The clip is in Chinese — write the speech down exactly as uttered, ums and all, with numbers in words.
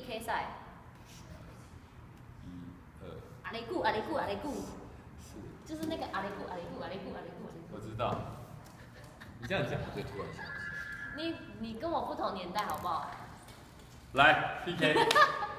K 赛。 一二。 阿雷固阿雷固阿雷固。是。就是那个阿雷固阿雷固阿雷固阿雷固。 我知道。你这样讲，我就突然想起。 你你跟我不同年代好不好？ 来 P K。